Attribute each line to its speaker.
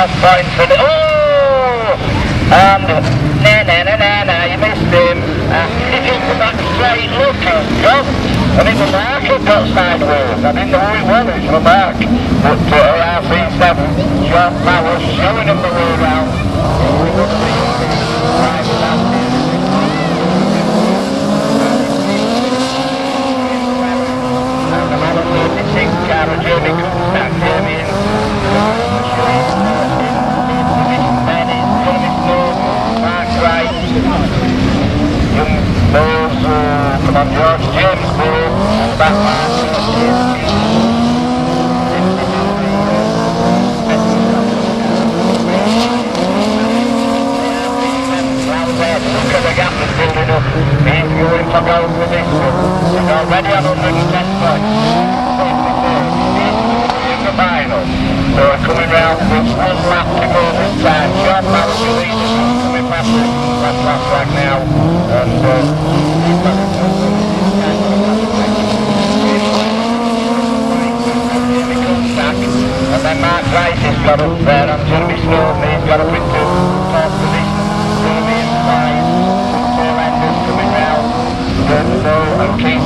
Speaker 1: off point for the... Oh! And... Nah, you missed him. He just got straight looking, John. And it was Mark who got sideways. I didn't know who it was, it was Mark. But RC7, John Powell showing him the way round. And the man of 36 car of Jamie Cookstack came in. Come on, George, James Bull, and back man, look at the gap that's building up. He's going for gold with this one. He's already on 110 points. In the final. So we're coming round with one lap to go this time. Sean Marrow will lead us coming past him. That's last track now. And then Mark Rice has got up there on Jeremy Snowden, he's got up into fourth position. Jeremy and Clyde, tail enders coming round. Good, and Keith